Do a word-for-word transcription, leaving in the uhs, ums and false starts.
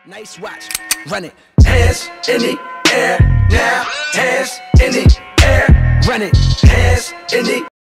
Nice watch, run it. Hands in the air now. Hands in the air. Run it. Hands in the